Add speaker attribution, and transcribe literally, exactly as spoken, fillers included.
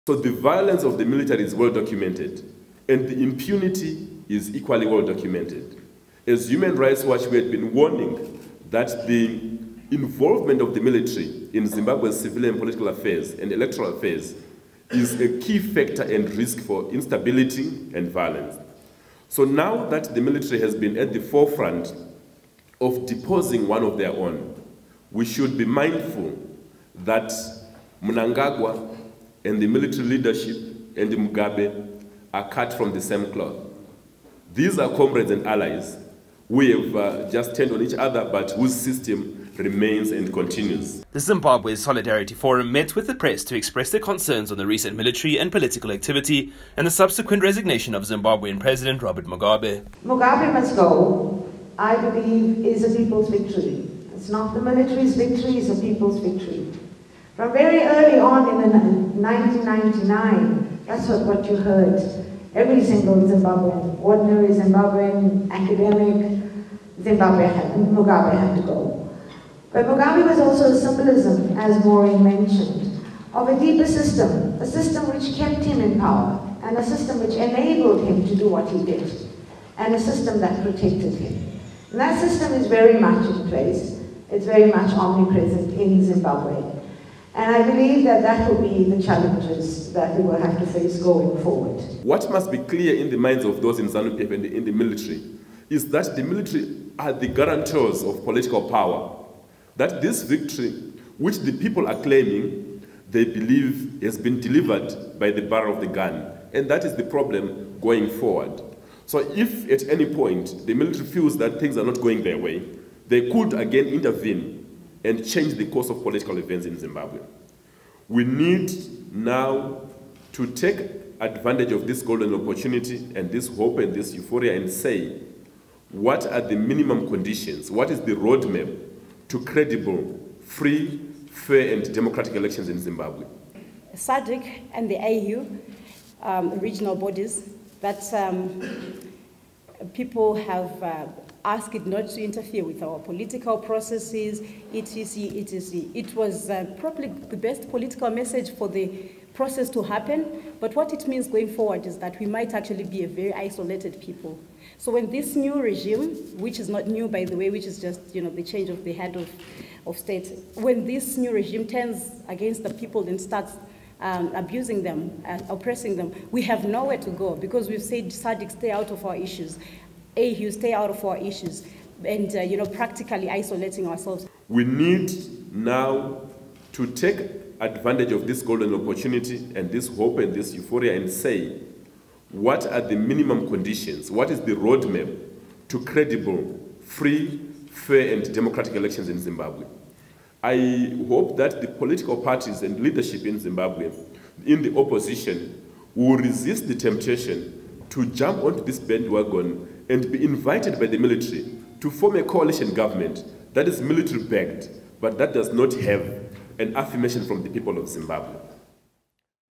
Speaker 1: So the violence of the military is well documented, and the impunity is equally well documented. As Human Rights Watch, we had been warning that the involvement of the military in Zimbabwe's civilian and political affairs and electoral affairs is a key factor and risk for instability and violence. So now that the military has been at the forefront of deposing one of their own, we should be mindful that Mnangagwa and the military leadership and the Mugabe are cut from the same cloth. These are comrades and allies. We have uh, just turned on each other, but whose system remains and continues.
Speaker 2: The Zimbabwe Solidarity Forum met with the press to express their concerns on the recent military and political activity and the subsequent resignation of Zimbabwean President Robert Mugabe.
Speaker 3: Mugabe must go, I believe, is a people's victory. It's not the military's victory, it's a people's victory. From very early on in the nineteen ninety-nine, that's what, what you heard. Every single Zimbabwean, ordinary Zimbabwean, academic, Zimbabwe had, Mugabe had to go. But Mugabe was also a symbolism, as Maureen mentioned, of a deeper system, a system which kept him in power, and a system which enabled him to do what he did, and a system that protected him. And that system is very much in place. It's very much omnipresent in Zimbabwe. And I believe that that will be the challenges that we will have to face going forward.
Speaker 1: What must be clear in the minds of those in ZANU-P F and in the military is that the military are the guarantors of political power. That this victory, which the people are claiming, they believe has been delivered by the barrel of the gun. And that is the problem going forward. So if at any point the military feels that things are not going their way, they could again intervene and change the course of political events in Zimbabwe. We need now to take advantage of this golden opportunity and this hope and this euphoria and say, what are the minimum conditions? What is the roadmap to credible, free, fair and democratic elections in Zimbabwe?
Speaker 4: S A D C and the A U, um, regional bodies, that um, people have uh, asked it not to interfere with our political processes, et cetera, et cetera. It was uh, probably the best political message for the process to happen, but what it means going forward is that we might actually be a very isolated people. So when this new regime, which is not new by the way, which is just you know the change of the head of, of state, when this new regime turns against the people and starts um, abusing them and oppressing them, we have nowhere to go because we've said S A D C stay out of our issues, A U stay out of our issues, and uh, you know practically isolating ourselves.
Speaker 1: We need now to take advantage of this golden opportunity and this hope and this euphoria and say, what are the minimum conditions? What is the roadmap to credible, free, fair and democratic elections in Zimbabwe? I hope that the political parties and leadership in Zimbabwe, in the opposition, will resist the temptation to jump onto this bandwagon and be invited by the military to form a coalition government that is military-backed, but that does not have an affirmation from the people of Zimbabwe.